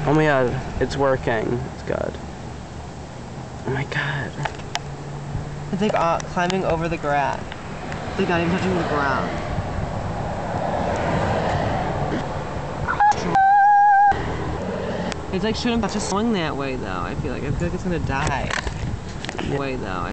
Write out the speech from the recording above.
Oh my god, it's working. It's good. Oh my god. It's like climbing over the grass. It's like not even touching the ground. It's like shouldn't. It's just swing that way though. I feel like it's gonna die. Yeah. Way though.